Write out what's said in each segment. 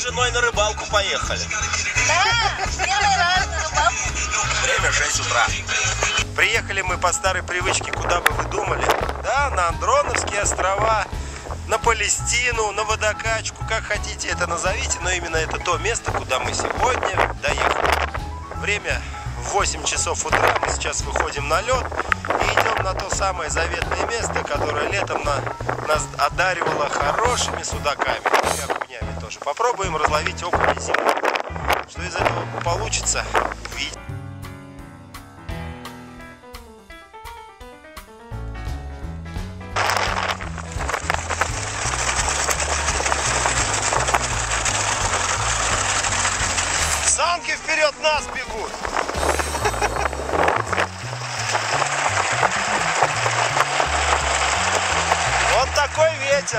женой на рыбалку поехали. Да, первый раз на рыбалку. Время 6 утра. Приехали мы по старой привычке, куда бы вы думали? Да, на Андроновские острова, на Палестину, на водокачку, как хотите это назовите, но именно это то место, куда мы сегодня доехали. Время 8 часов утра, мы сейчас выходим на лед и идем на то самое заветное место, которое летом нас одаривало хорошими судаками и окунями тоже. Попробуем разловить окуня зимой. Что из этого получится, увидим. Санки вперед нас бегут. Вот такой ветер.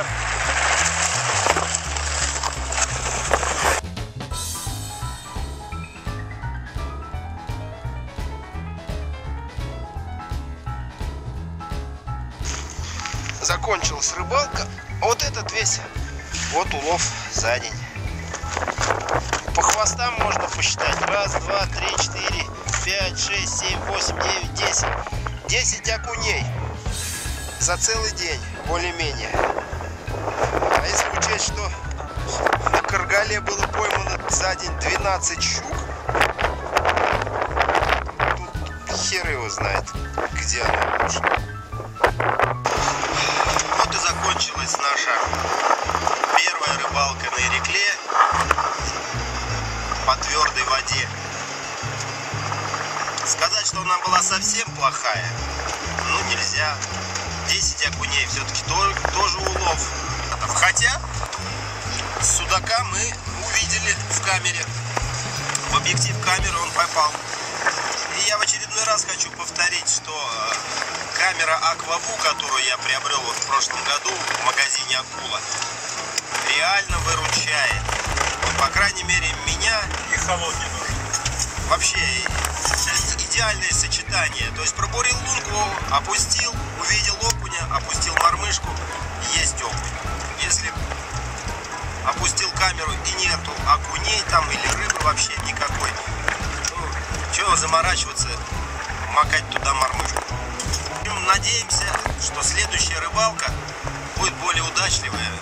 Закончилась рыбалка. Вот этот весь. Вот улов за день. По хвостам можно посчитать. 1, 2, 3, 4, 5, 6, 7, 8, 9, 10. 10 окуней за целый день, более-менее. А если учесть, что на Каргале было поймано за день 12 щук, тут хер его знает, где оно лучше. Вот и закончилась наша первая рыбалка на Ирекле по твердой воде. Сказать, что она была совсем плохая, ну нельзя. 10 окуней все-таки тоже улов. Хотя судака мы увидели в камере. В объектив камеры он попал. И я в очередной раз хочу повторить, что камера Аквабу, которую я приобрел вот в прошлом году в магазине Акула, реально выручает. Вот, по крайней мере, меня И холодный нужен. вообще идеальное сочетание. То есть пробурил лунку, опустил, увидел окуня, опустил мормышку, есть окунь. Если опустил камеру и нету окуней там или рыбы вообще никакой, ну, чего заморачиваться, макать туда мормышку. Надеемся, что следующая рыбалка будет более удачливая.